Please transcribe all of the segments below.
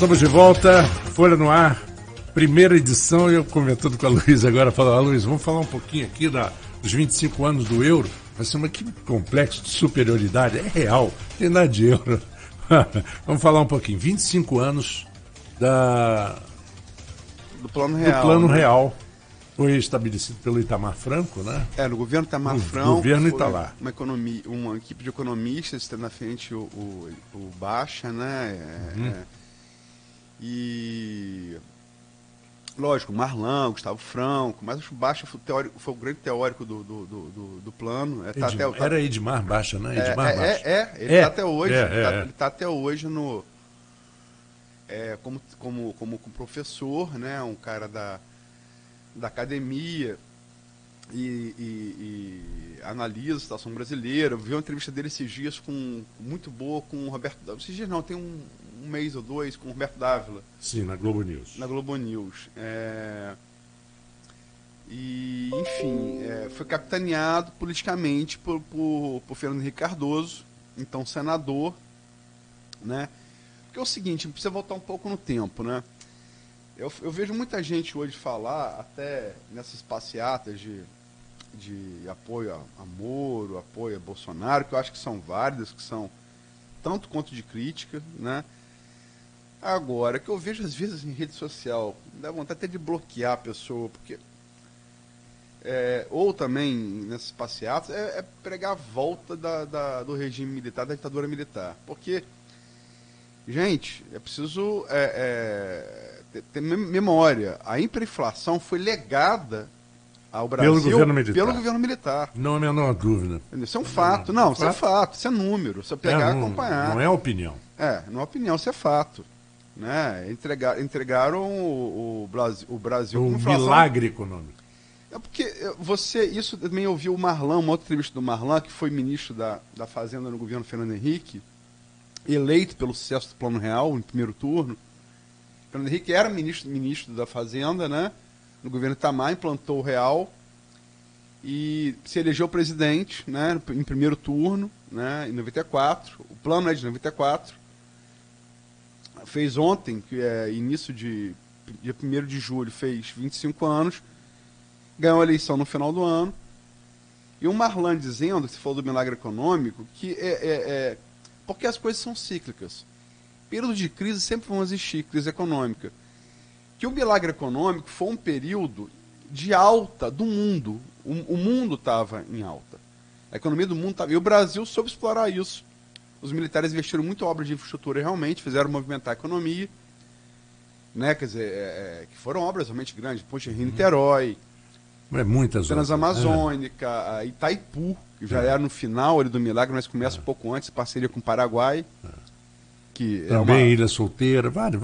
Estamos de volta, Folha no Ar, primeira edição, eu comentando com a Luísa agora, falando, Luísa, vamos falar um pouquinho aqui dos 25 anos do euro, vai ser um complexo de superioridade, é real, não tem nada de euro. Vamos falar um pouquinho, 25 anos do Plano Real. Do Plano Real, foi estabelecido pelo Itamar Franco, né? No governo Itamar Franco. Governo Itamar. Uma equipe de economistas, tendo na frente o Baixa, né? E, lógico, Marlan, Gustavo Franco, mas o Baixa foi o grande teórico do plano. Era Edmar Baixa, né? Edmar Baixa. Ele está até hoje. Ele está até hoje como professor, né? Um cara da academia e analisa a situação brasileira. Eu vi uma entrevista dele esses dias muito boa com o Roberto Dávila. Esses dias não, tem um mês ou dois com o Roberto Dávila. Sim, na Globo News. Na Globo News. E, enfim, foi capitaneado politicamente por Fernando Henrique Cardoso, então senador, né? Porque é o seguinte, precisa voltar um pouco no tempo, né? Eu vejo muita gente hoje falar, até nessas passeatas de apoio a Moro, apoio a Bolsonaro, que eu acho que são válidas, que são tanto quanto de crítica, né? Agora, que eu vejo às vezes em rede social, dá vontade até de bloquear a pessoa, porque... ou também, nessas passeatas, é pregar a volta do regime militar, da ditadura militar. Porque, gente, é preciso ter memória. A hiperinflação foi legada ao Brasil pelo governo militar. Não há a menor dúvida. Isso é um fato. Não, isso é fato. Isso é número. Você pegar e acompanhar. Não é opinião. Não é opinião, isso é fato. Né? Entregaram o Brasil um milagre econômico. Porque isso também ouviu o Marlan, uma outra entrevista do Marlan, que foi ministro da Fazenda no governo Fernando Henrique, eleito pelo sucesso do Plano Real, em primeiro turno. Fernando Henrique era ministro da Fazenda, né? No governo Itamar, implantou o Real e se elegeu presidente, né? Em primeiro turno, né? Em 94. O plano é de 94. Fez ontem, que é início dia 1º de julho, fez 25 anos. Ganhou a eleição no final do ano. E o Marlan dizendo, que se falou do milagre econômico, que porque as coisas são cíclicas. Períodos de crise sempre vão existir, crise econômica. Que o milagre econômico foi um período de alta do mundo. O mundo estava em alta. A economia do mundo estava... E o Brasil soube explorar isso. Os militares investiram muito em obras de infraestrutura realmente, fizeram movimentar a economia. Né? Quer dizer, que foram obras realmente grandes. Ponte Rio-Niterói, muitas Transamazônica, Itaipu, que já era no final ali do milagre, mas começa um pouco antes, parceria com o Paraguai. Que também Ilha Solteira, várias.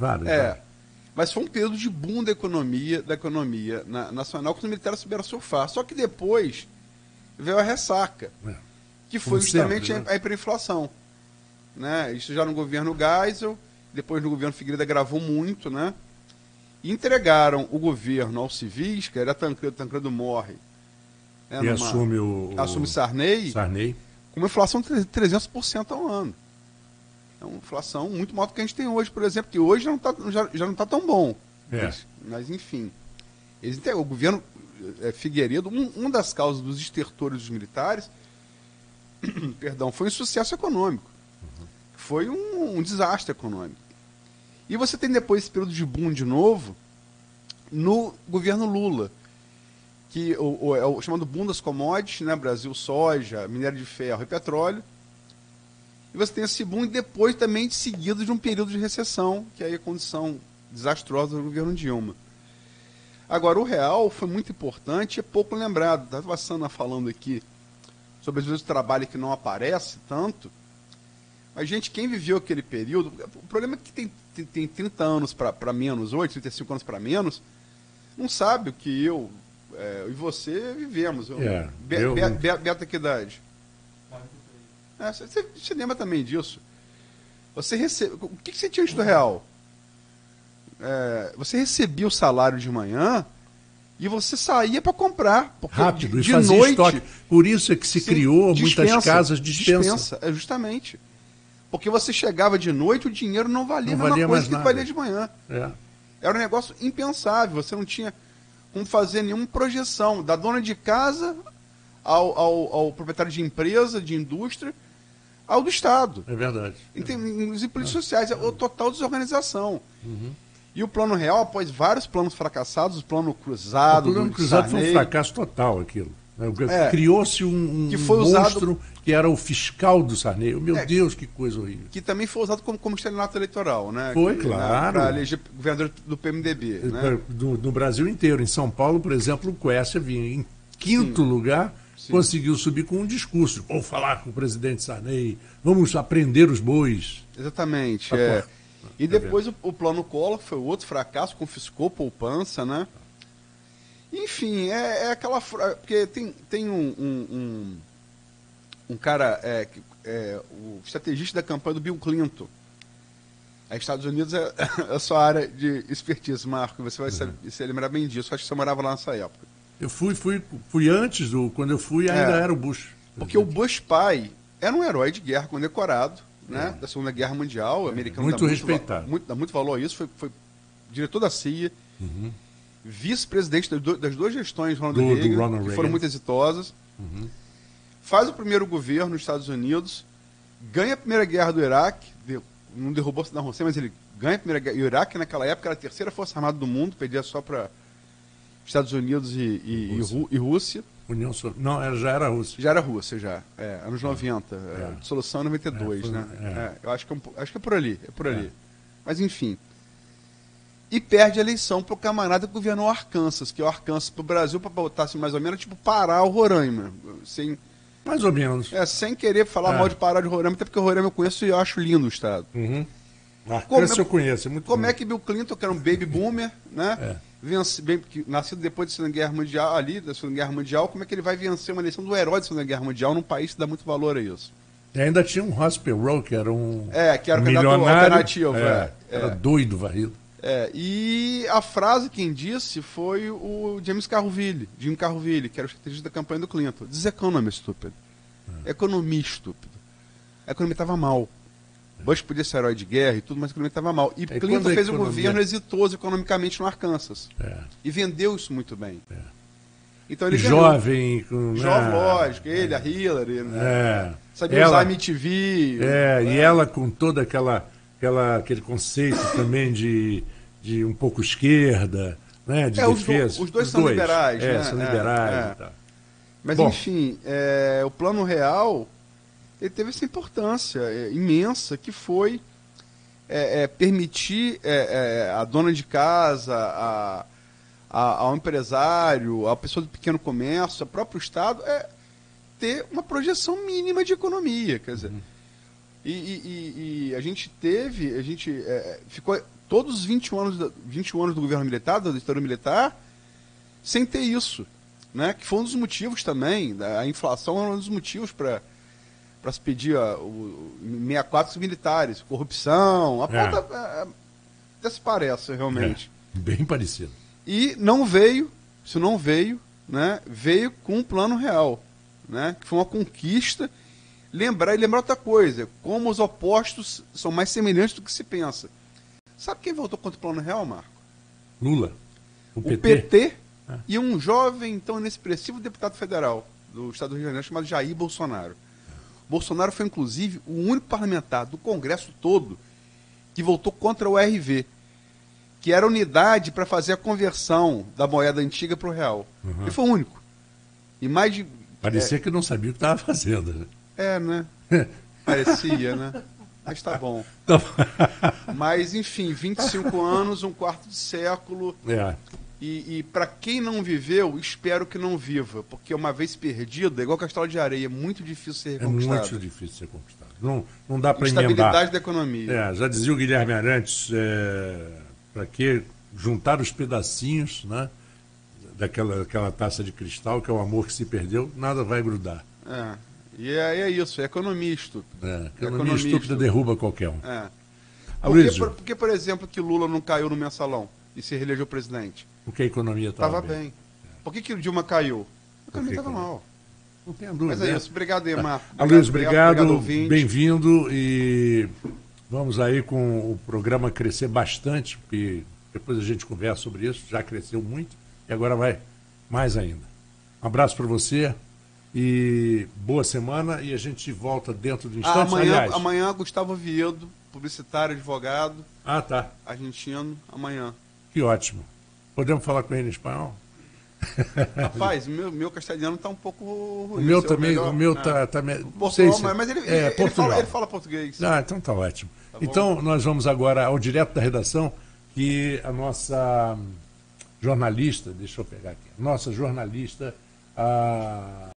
Mas foi um período de boom da economia nacional, que os militares souberam surfar. Só que depois veio a ressaca, que foi justamente a hiperinflação. Né? Isso já no governo Geisel, depois no governo Figueiredo agravou muito, né? E entregaram o governo aos civis, que era Tancredo morre. Né? E assume Sarney, com uma inflação de 300% ao ano. É uma inflação muito maior do que a gente tem hoje, por exemplo, que hoje já não está tão bom. Mas enfim. O governo Figueiredo, uma das causas dos estertores dos militares, foi um insucesso econômico. Foi um desastre econômico. E você tem depois esse período de boom de novo no governo Lula, que é o chamado boom das commodities, né? Brasil, soja, minério de ferro e petróleo. E você tem esse boom e depois também seguido de um período de recessão, que é a condição desastrosa do governo Dilma. Agora, o real foi muito importante e é pouco lembrado. Estava a Sana falando aqui sobre às vezes o trabalho que não aparece tanto. Mas, gente, quem viveu aquele período... O problema é que tem 30 anos para menos hoje, 35 anos para menos, não sabe o que eu e você vivemos. Beta, que idade? Você lembra também disso? O que você tinha antes do real? Você recebia o salário de manhã e você saía para comprar. Rápido, e fazia estoque. Por isso é que se criou muitas casas de dispensa. Justamente. Porque você chegava de noite, o dinheiro não valia a mesma coisa que valia de manhã. Era um negócio impensável, você não tinha como fazer nenhuma projeção da dona de casa ao proprietário de empresa, de indústria, ao do Estado. É verdade. Em políticas sociais, é total desorganização. E o Plano Real, após vários planos fracassados, o Plano Cruzado... O Plano Cruzado foi um fracasso total, aquilo. Criou-se um monstro que era o fiscal do Sarney. Meu Deus, que coisa horrível. Que também foi usado como estelionato eleitoral, né? Foi, claro. Para eleger governador do PMDB. Né? No Brasil inteiro. Em São Paulo, por exemplo, o Quércia vinha em quinto lugar, conseguiu subir com um discurso. Vou falar com o presidente Sarney, vamos aprender os bois. Exatamente. E depois o Plano Collor foi outro fracasso, confiscou poupança, né? Enfim, é aquela... Porque tem um cara, o estrategista da campanha do Bill Clinton. Os Estados Unidos é a sua área de expertise, Marco. Você vai se lembrar bem disso. Acho que você morava lá nessa época. Eu fui antes, quando eu fui ainda era o Bush. Porque o Bush pai era um herói de guerra condecorado, né, da Segunda Guerra Mundial. O americano muito respeitado. Dá muito valor a isso. Foi diretor da CIA. Vice-presidente das duas gestões do Ronald Reagan, que foram muito exitosas. Faz o primeiro governo nos Estados Unidos, ganha a primeira guerra do Iraque, não derrubou Saddam Hussein, mas ele ganha a primeira guerra. E o Iraque, naquela época, era a terceira força armada do mundo, perdia só para Estados Unidos e Rússia. Não, já era a Rússia. Já era a Rússia, já. Anos 90. Dissolução em 92, né? Eu acho que é por ali. Mas, enfim. E perde a eleição para o camarada que governou o Arkansas, que é o Arkansas para o Brasil, para botar assim, mais ou menos, tipo Pará ou Roraima. Mais ou menos. Sem querer falar mal de Pará de Roraima, até porque o Roraima eu conheço e eu acho lindo o estado. Arkansas eu conheço, é muito Como é que Bill Clinton, que era um baby boomer, né? Nascido depois da Segunda Guerra Mundial, como é que ele vai vencer uma eleição do herói da Segunda Guerra Mundial num país que dá muito valor a isso? E ainda tinha um Ross Perot, que era um que era um milionário, alternativo. Era doido, varrido. E a frase quem disse foi o Jim Carroville, que era o estrategista da campanha do Clinton. This economy stupid. Economia estúpido. A economia estava mal. Bush podia ser herói de guerra e tudo, mas a economia estava mal. E Clinton fez um governo exitoso economicamente no Arkansas. E vendeu isso muito bem. Então ele jovem, lógico, ele, a Hillary, né? Sabia usar MTV. E ela com toda aquele conceito também de um pouco esquerda, né? De defesa. Os dois são liberais, né? São liberais e tal. Mas, enfim, o Plano Real ele teve essa importância imensa, que foi permitir a dona de casa, ao empresário, à pessoa do pequeno comércio, ao próprio Estado, ter uma projeção mínima de economia. Quer dizer, e a gente ficou todos os 21 anos do governo militar, da ditadura militar, sem ter isso, né? Que foi um dos motivos também, a inflação era um dos motivos para se pedir o 64 dos militares, corrupção, até se parece realmente. Bem parecido. E isso não veio, né? Veio com um Plano Real, né? Que foi uma conquista. Lembrar outra coisa, como os opostos são mais semelhantes do que se pensa. Sabe quem votou contra o Plano Real, Marco? Lula. O PT e um jovem, então, inexpressivo deputado federal do estado do Rio de Janeiro, chamado Jair Bolsonaro. Bolsonaro foi, inclusive, o único parlamentar do Congresso todo que votou contra o RV, que era a unidade para fazer a conversão da moeda antiga para o real. Ele foi o único. E mais de... Parecia que não sabia o que estava fazendo. Né? Parecia, né? Mas tá bom. Mas, enfim, 25 anos, um quarto de século. E para quem não viveu, espero que não viva. Porque uma vez perdido, é igual Castelo de Areia, é muito difícil ser reconquistado. É muito difícil ser conquistado. Não dá para emendar. Estabilidade da economia. Já dizia o Guilherme Arantes, para que juntar os pedacinhos, né, daquela taça de cristal, que é o amor que se perdeu, nada vai grudar. E é isso, é economia estúpida. Economia estúpida derruba qualquer um. Por que, por exemplo, que Lula não caiu no mensalão e se reelegeu presidente? Porque a economia estava bem. Por que Dilma caiu? A economia estava mal. Não tenha dúvida. Mas é isso. Obrigado, Emar. Luiz, obrigado bem-vindo e vamos aí com o programa crescer bastante, porque depois a gente conversa sobre isso, já cresceu muito e agora vai mais ainda. Um abraço para você e boa semana e a gente volta dentro do instante. Amanhã, Gustavo Viedo, publicitário, advogado. Ah, tá. Argentino, amanhã. Que ótimo. Podemos falar com ele em espanhol? Rapaz, meu castelhano está um pouco ruim. O meu também, o meu tá Portugal, mas ele fala português. Ah, então tá ótimo. Tá então nós vamos agora ao Direto da Redação, que a nossa jornalista, deixa eu pegar aqui, nossa jornalista,